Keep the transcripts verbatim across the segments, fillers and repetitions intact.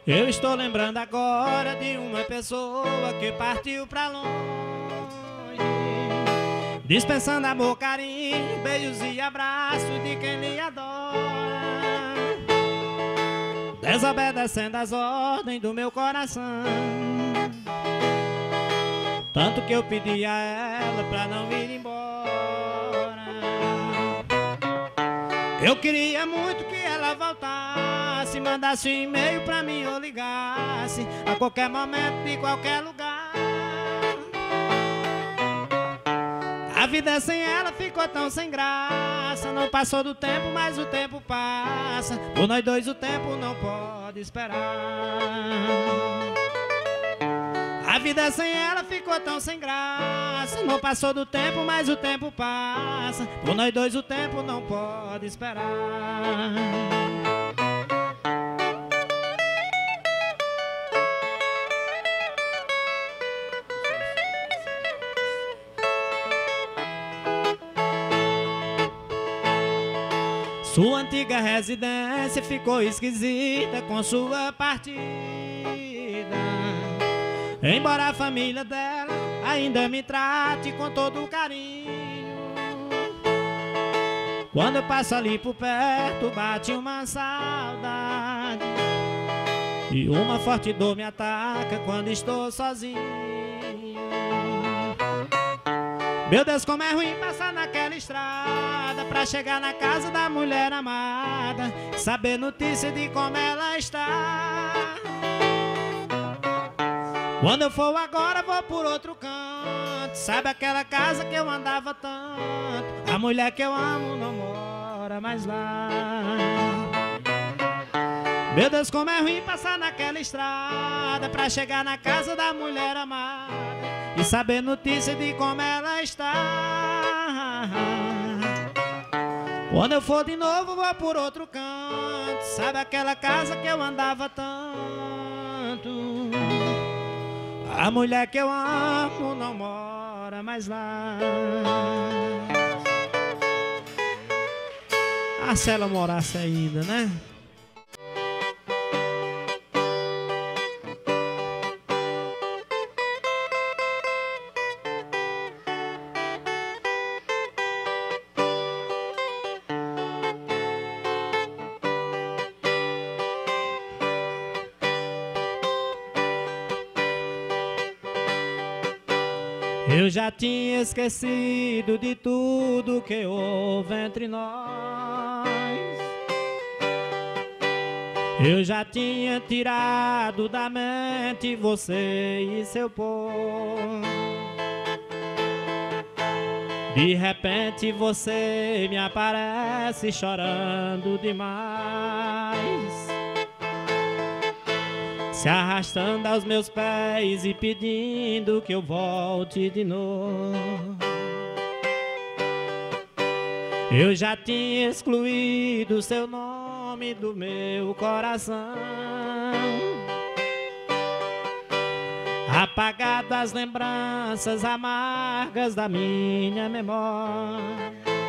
Eu estou lembrando agora de uma pessoa que partiu pra longe, dispensando amor, carinho, beijos e abraços de quem lhe adora, desobedecendo as ordens do meu coração. Tanto que eu pedi a ela pra não ir embora. Eu queria muito que ela voltasse, mandasse um e-mail pra mim ou ligasse a qualquer momento, de qualquer lugar. A vida sem ela ficou tão sem graça. Não passou do tempo, mas o tempo passa. Por nós dois o tempo não pode esperar. A vida sem ela ficou tão sem graça. Não passou do tempo, mas o tempo passa. Por nós dois o tempo não pode esperar. Sua antiga residência ficou esquisita com sua partida. Embora a família dela ainda me trate com todo carinho, quando eu passo ali por perto bate uma saudade, e uma forte dor me ataca quando estou sozinho. Meu Deus, como é ruim passar naquela estrada pra chegar na casa da mulher amada, saber notícia de como ela está. Quando eu for agora vou por outro canto, sabe aquela casa que eu andava tanto? A mulher que eu amo não mora mais lá. Meu Deus, como é ruim passar naquela estrada pra chegar na casa da mulher amada e saber notícia de como ela está. Quando eu for de novo vou por outro canto, sabe aquela casa que eu andava tanto? A mulher que eu amo não mora mais lá. Ah, se ela morasse ainda, né? Eu já tinha esquecido de tudo que houve entre nós. Eu já tinha tirado da mente você e seu povo. De repente você me aparece chorando demais, se arrastando aos meus pés e pedindo que eu volte de novo. Eu já tinha excluído seu nome do meu coração, apagado as lembranças amargas da minha memória,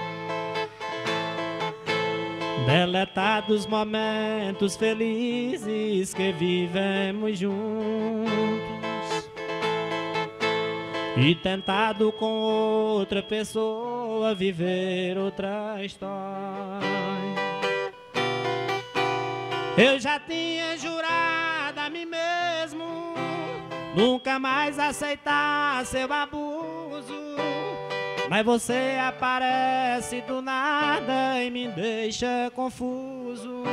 deletado os momentos felizes que vivemos juntos e tentado com outra pessoa viver outra história. Eu já tinha jurado a mim mesmo nunca mais aceitar seu abuso, mas você aparece do nada e me deixa confuso.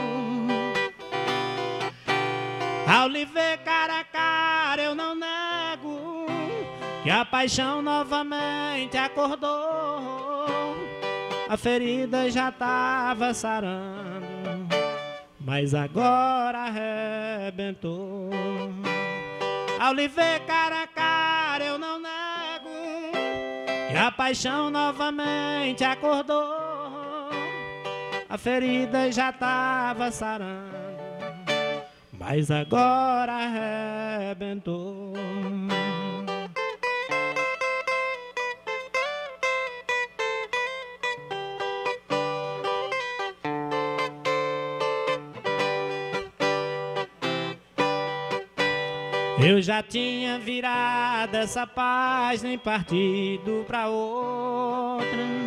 Ao lhe ver cara a cara eu não nego que a paixão novamente acordou. A ferida já tava sarando, mas agora arrebentou. Ao lhe ver cara a cara eu não nego que a paixão novamente acordou. A ferida já tava sarando, mas agora arrebentou. Eu já tinha virado essa página e partido pra outra.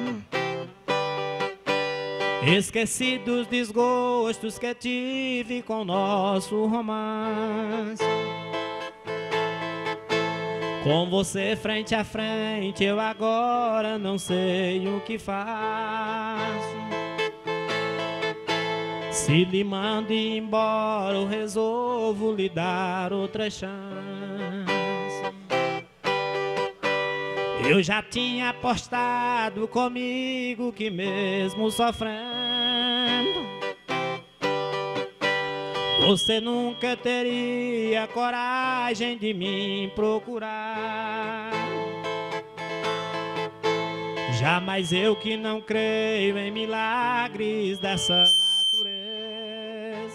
Esqueci dos desgostos que tive com nosso romance. Com você frente a frente, eu agora não sei o que faço. Se lhe mando ir embora, eu resolvo lhe dar outra chance. Eu já tinha apostado comigo que mesmo sofrendo, você nunca teria coragem de me procurar. Jamais eu que não creio em milagres dessa natureza,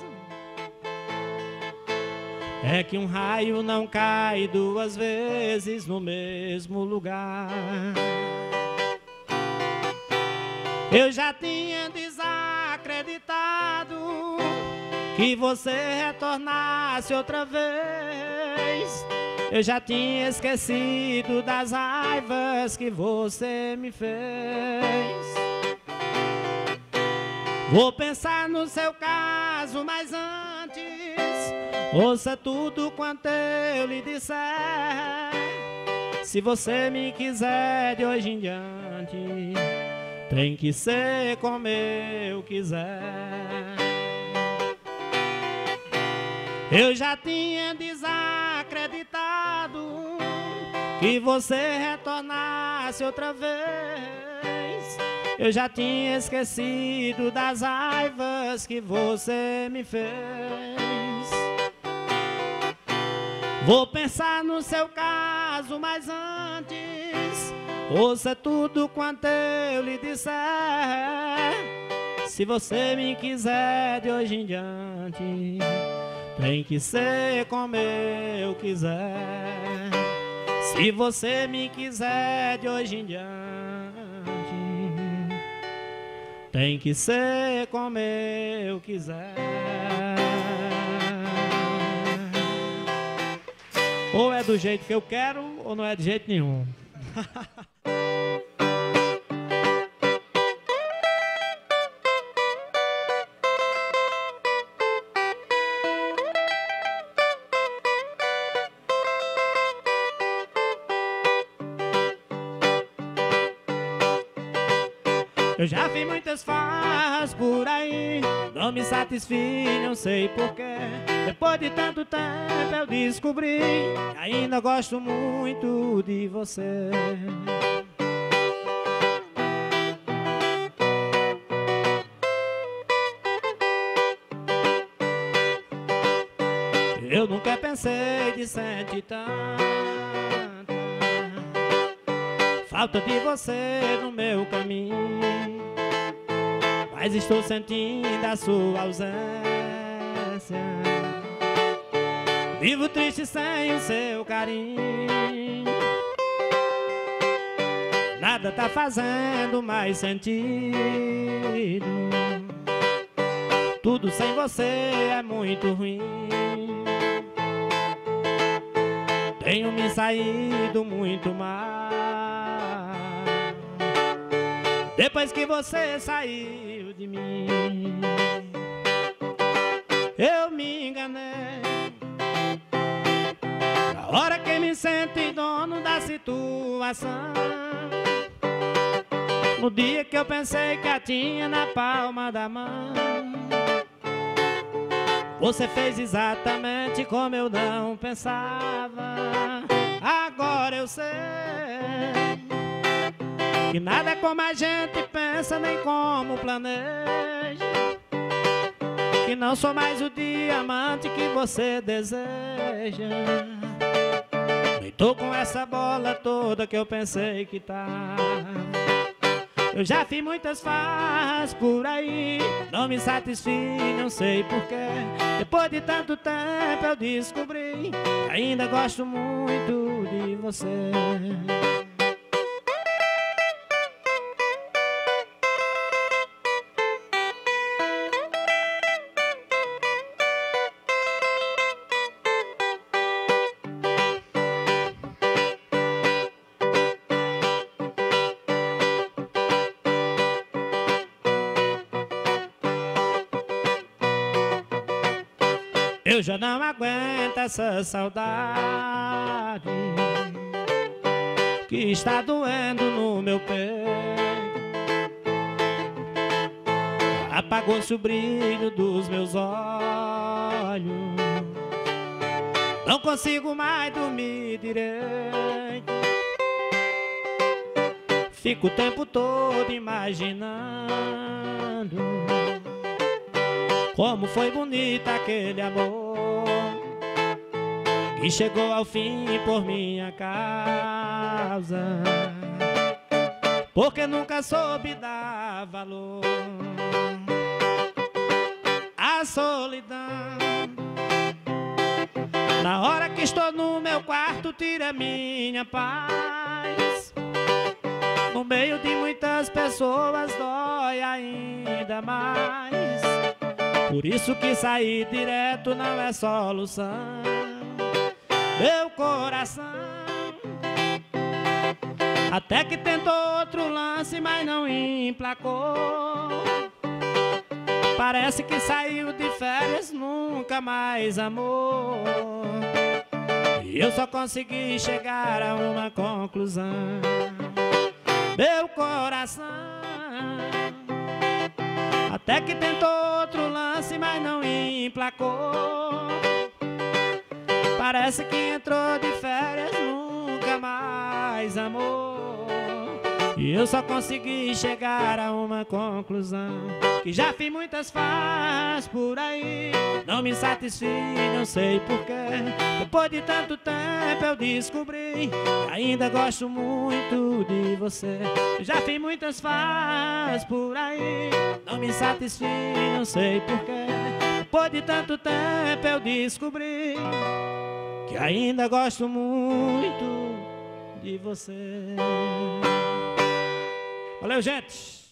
é que um raio não cai duas vezes no mesmo lugar. Eu já tinha desacreditado que você retornasse outra vez. Eu já tinha esquecido das raivas que você me fez. Vou pensar no seu caso, mas antes ouça tudo quanto eu lhe disser. Se você me quiser de hoje em diante, tem que ser como eu quiser. Eu já tinha desacreditado que você retornasse outra vez. Eu já tinha esquecido das raivas que você me fez. Vou pensar no seu caso, mas antes ouça tudo quanto eu lhe disser. Se você me quiser de hoje em diante, tem que ser como eu quiser. Se você me quiser de hoje em diante, tem que ser como eu quiser. Ou é do jeito que eu quero, ou não é de jeito nenhum. Eu já vi muitas farras por aí, não me satisfiz, não sei porquê. Depois de tanto tempo eu descobri que ainda gosto muito de você. Eu nunca pensei de sentir tanta falta de você no meu caminho, mas estou sentindo a sua ausência. Vivo triste sem o seu carinho, nada tá fazendo mais sentido. Tudo sem você é muito ruim. Tenho me saído muito mal depois que você saiu de mim. Eu me enganei na hora que me senti dono da situação. No dia que eu pensei que a tinha na palma da mão, você fez exatamente como eu não pensava. Agora eu sei que nada é como a gente pensa, nem como planeja. Que não sou mais o diamante que você deseja, nem tô com essa bola toda que eu pensei que tá. Eu já fiz muitas farras por aí, não me satisfiz, não sei porquê. Depois de tanto tempo eu descobri que ainda gosto muito de você. Eu já não aguento essa saudade que está doendo no meu peito. Apagou-se o brilho dos meus olhos, não consigo mais dormir direito. Fico o tempo todo imaginando como foi bonito aquele amor que chegou ao fim por minha causa, porque nunca soube dar valor à solidão. Na hora que estou no meu quarto, tira minha paz. No meio de muitas pessoas dói ainda mais. Por isso que sair direto não é solução. Meu coração até que tentou outro lance, mas não emplacou. Parece que saiu de férias, nunca mais amou. E eu só consegui chegar a uma conclusão. Meu coração até que tentou outro lance, mas não emplacou. Parece que entrou de férias, nunca mais amou. E eu só consegui chegar a uma conclusão, que já fiz muitas farras por aí, não me satisfiz, não sei porquê. Depois de tanto tempo eu descobri que ainda gosto muito de você. Eu já fiz muitas farras por aí, não me satisfiz, não sei porquê. Depois de tanto tempo eu descobri que ainda gosto muito de você. Valeu, gente!